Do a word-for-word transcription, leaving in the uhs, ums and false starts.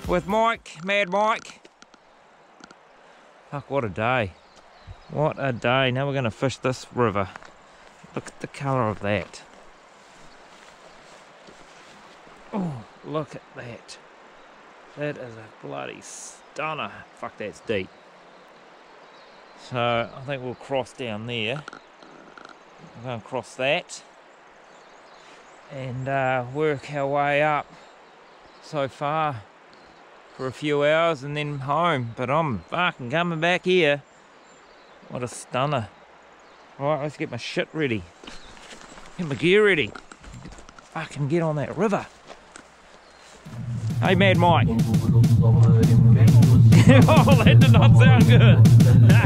with Mike, Mad Mike. Fuck, what a day. What a day. Now we're going to fish this river. Look at the colour of that. Oh, look at that. That is a bloody stunner. Fuck, that's deep. So I think we'll cross down there. We're going to cross that and uh, work our way up so far for a few hours and then home. But I'm fucking coming back here. What a stunner. Alright, let's get my shit ready. Get my gear ready. Fucking get on that river. Hey, Mad Mike. Oh, that did not sound good.